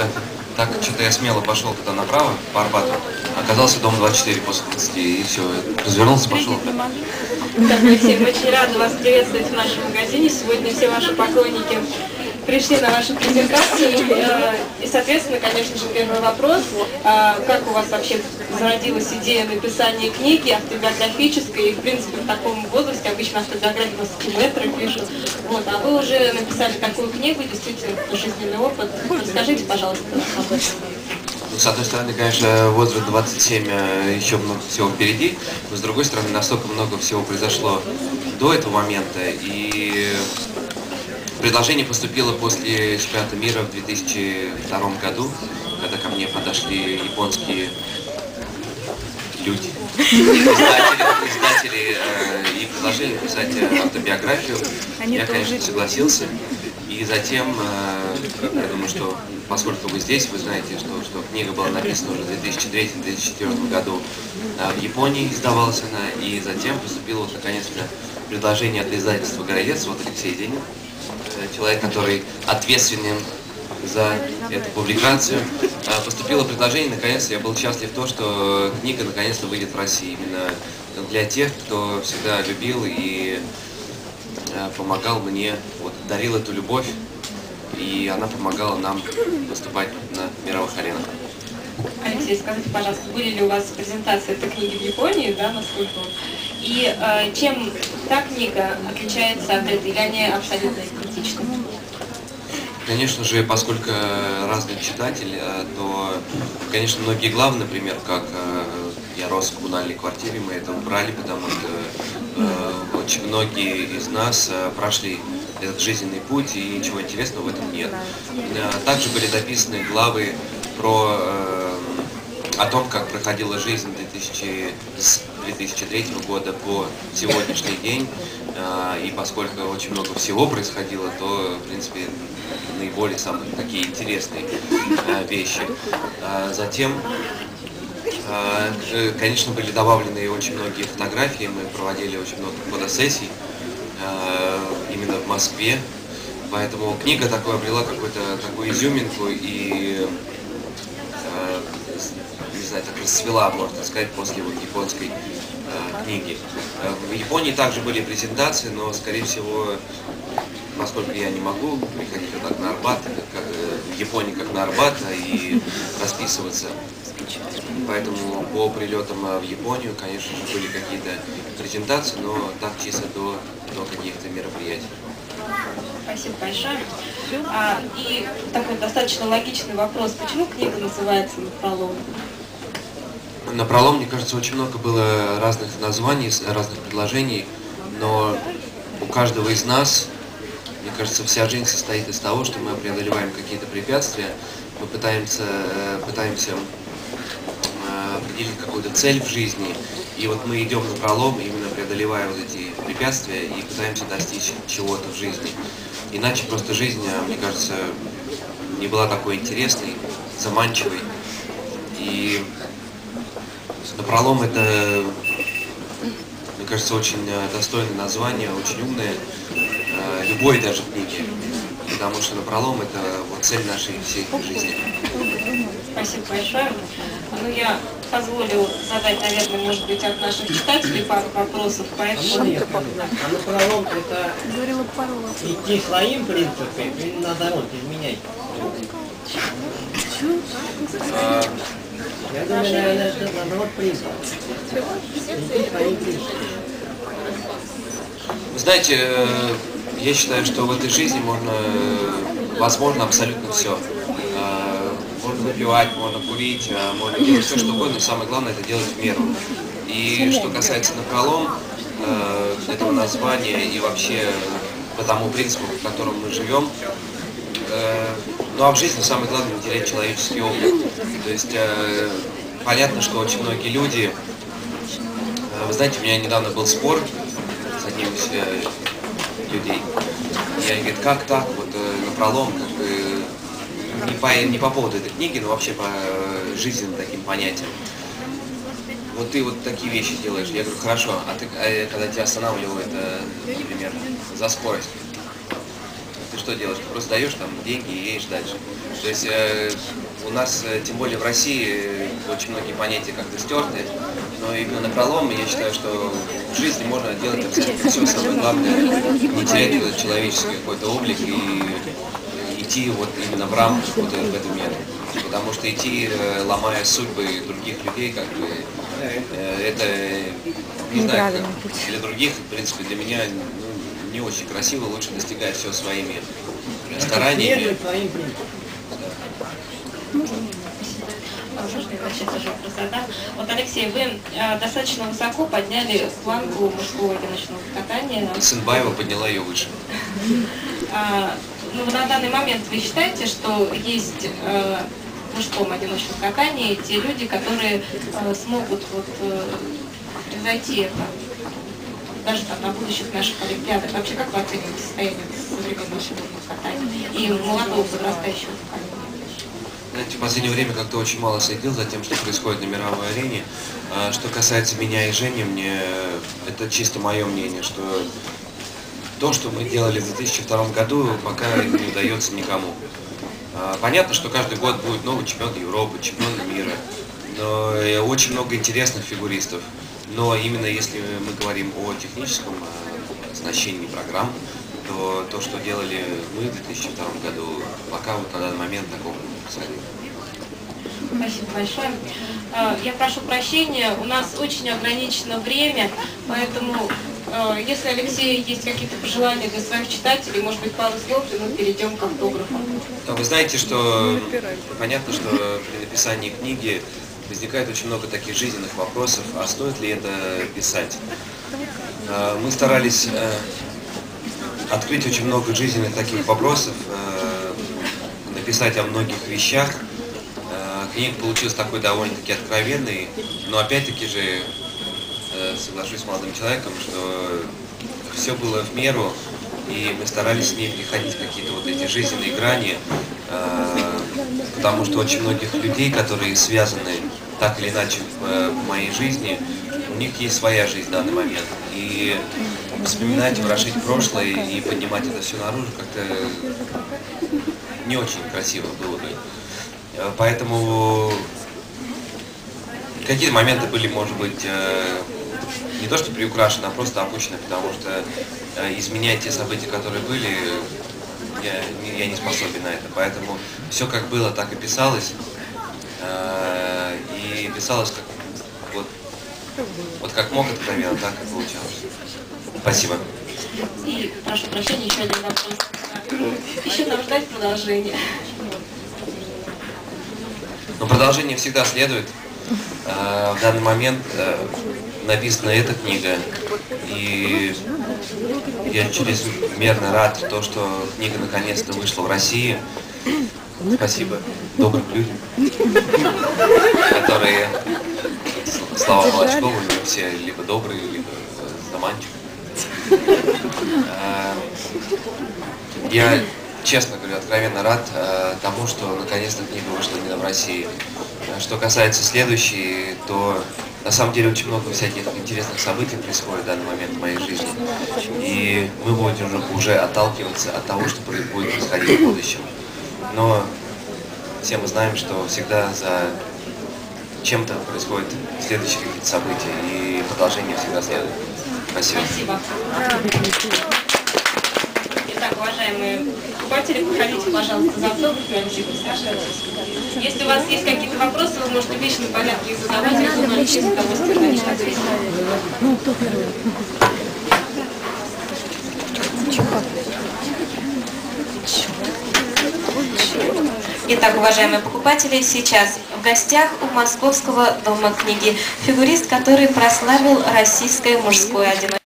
Так что-то я смело пошел туда направо, по Арбату. Оказался дом 24 после 20, и все. Развернулся, пошел. Так, Алексей, мы очень рады вас приветствовать в нашем магазине. Сегодня все ваши поклонники пришли на вашу презентацию. И, соответственно, конечно же, первый вопрос. Как у вас вообще зародилась идея написания книги автобиографической? И, в принципе, в таком возрасте обычно автобиографию на скимметры пишут. Вот, а вы уже написали такую книгу, действительно, жизненный опыт. Расскажите, пожалуйста, об этом. Ну, с одной стороны, конечно, возраст 27, еще много всего впереди, но с другой стороны, настолько много всего произошло до этого момента, и предложение поступило после чемпионата мира в 2002 году, когда ко мне подошли японские люди, издатели, и предложили написать автобиографию. Я, конечно, согласился. И затем, я думаю, что поскольку вы здесь, вы знаете, что книга была написана уже в 2003-2004 году в Японии, издавалась она, и затем поступило вот, наконец-то предложение от издательства «Городец», вот Алексей Денин, человек, который ответственен за эту публикацию. Поступило предложение, наконец-то я был счастлив в том, что книга наконец-то выйдет в России, именно для тех, кто всегда любил и помогал мне, вот, дарил эту любовь, и она помогала нам выступать на мировых аренах. Алексей, скажите, пожалуйста, были ли у вас презентации этой книги в Японии, да, насколько? И чем та книга отличается от этой, или они абсолютно идентичны? Конечно же, поскольку разный читатель, то, конечно, многие главы, например, как «Я рос в коммунальной квартире», мы это убрали, потому что очень многие из нас прошли этот жизненный путь, и ничего интересного в этом нет. Также были дописаны главы о том, как проходила жизнь с 2003 года по сегодняшний день, и поскольку очень много всего происходило, то, в принципе, наиболее самые такие интересные вещи. Затем, конечно, были добавлены очень многие фотографии, мы проводили очень много фотосессий именно в Москве, поэтому книга такой обрела какую-то такую изюминку и, не знаю, так расцвела, можно сказать, после вот японской книги. В Японии также были презентации, но, скорее всего, поскольку я не могу приходить вот так на Арбат, как в Японии, как на Арбат, и расписываться. Поэтому по прилетам в Японию, конечно же, были какие-то презентации, но так чисто до каких-то мероприятий. Спасибо большое. И такой достаточно логичный вопрос. Почему книга называется «Напролом»? Напролом, мне кажется, очень много было разных названий, разных предложений, но у каждого из нас, мне кажется, вся жизнь состоит из того, что мы преодолеваем какие-то препятствия, мы пытаемся определить какую-то цель в жизни, и вот мы идем напролом, именно преодолевая вот эти препятствия и пытаемся достичь чего-то в жизни. Иначе просто жизнь, мне кажется, не была такой интересной, заманчивой. И напролом это, мне кажется, очень достойное название, очень умное, любой даже книги, потому что напролом это вот цель нашей всей жизни. Спасибо большое. Ну, я позволю задать, наверное, может быть, от наших читателей пару вопросов. Поэтому... А напролом это идти своим принципом или наоборот изменять? Я думаю, наверное, это наоборот принцип. Идти своим принципом. Вы знаете, я считаю, что в этой жизни возможно абсолютно все. Можно выпивать, можно курить, можно делать все, что угодно, но самое главное это делать в меру. И что касается напролом, этого названия и вообще по тому принципу, по которому мы живем, ну а в жизни самое главное не терять человеческий опыт. То есть понятно, что очень многие люди, вы знаете, у меня недавно был спор с одним из людей. И они говорят, как так, вот напролом, как бы, не по поводу этой книги, но вообще по жизненным таким понятиям. Вот ты вот такие вещи делаешь. Я говорю, хорошо, а ты, когда тебя останавливает, например, за скорость, ты что делаешь? Ты просто даешь там деньги и едешь дальше. То есть у нас, тем более в России, очень многие понятия как-то стерты, но именно напролом я считаю, что в жизни можно делать абсолютно все, самое главное, не терять этот человеческий какой-то облик и идти вот именно в рамках вот в эту меру. Потому что идти, ломая судьбы других людей, как бы, это, не знаю, как для других, в принципе, для меня не очень красиво, лучше достигать все своими стараниями. Вот, Алексей, вы достаточно высоко подняли планку мужского одиночного катания. Сынбаева подняла ее выше. Ну, на данный момент вы считаете, что есть в мужском одиночном катании те люди, которые смогут вот, превзойти это, даже там, на будущих наших олимпиадах? Вообще, как вы оцениваете состояние современного фигурного катания и молодого подрастающего поколения? Знаете, в последнее время как-то очень мало следил за тем, что происходит на мировой арене. Что касается меня и Жени, это чисто мое мнение, что то, что мы делали в 2002 году, пока не удается никому. Понятно, что каждый год будет новый чемпион Европы, чемпион мира, но очень много интересных фигуристов. Но именно если мы говорим о техническом оснащении программ, то, что делали мы в 2002 году, пока вот на данный момент такого не. Спасибо большое. Я прошу прощения, у нас очень ограничено время, поэтому если, Алексей, есть какие-то пожелания для своих читателей, может быть, пару слов, и мы перейдем к автографам. Вы знаете, что понятно, что при написании книги возникает очень много таких жизненных вопросов, а стоит ли это писать? Мы старались открыть очень много жизненных таких вопросов, написать о многих вещах. Книга получилась такой довольно-таки откровенной, но опять-таки же соглашусь с молодым человеком, что все было в меру, и мы старались с ней переходить какие-то вот эти жизненные грани, потому что очень многих людей, которые связаны так или иначе в моей жизни, у них есть своя жизнь в данный момент. И вспоминать, ворошить прошлое и поднимать это все наружу как-то не очень красиво было бы. Поэтому какие-то моменты были, может быть, не то что приукрашены, а просто опущены, потому что изменять те события, которые были, я не способен на это. Поэтому все как было, так и писалось. И писалось как, вот как мог откровенно, так и получалось. Спасибо. И прошу прощения, еще один вопрос. Еще нам ждать продолжения. Но продолжение всегда следует. В данный момент написана эта книга, и я чрезмерно рад, что книга наконец-то вышла в России. Спасибо добрым людям, которые, слава Молочкову, все либо добрые, либо заманчивые. Я, честно говорю, откровенно рад тому, что наконец-то книга вышла именно в России. Что касается следующей, то на самом деле очень много всяких интересных событий происходит в данный момент в моей жизни. И мы будем уже отталкиваться от того, что будет происходить в будущем. Но все мы знаем, что всегда за чем-то происходят следующие какие-то события, и продолжение всегда следует. Спасибо. Спасибо. Итак, уважаемые покупатели, проходите, пожалуйста, за автографами. Если у вас есть какие-то вопросы, вы можете в личном порядке их задавать, я думаю, что с удовольствием на них ответить. Итак, уважаемые покупатели, сейчас в гостях у Московского дома книги фигурист, который прославил российское мужское одиночество.